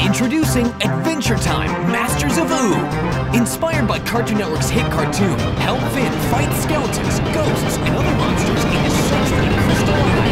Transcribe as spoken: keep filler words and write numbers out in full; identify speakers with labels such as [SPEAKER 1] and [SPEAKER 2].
[SPEAKER 1] Introducing Adventure Time Masters of Ooh! Inspired by Cartoon Network's hit cartoon, help Finn fight skeletons, ghosts, and other monsters in a sixth Crystal Island.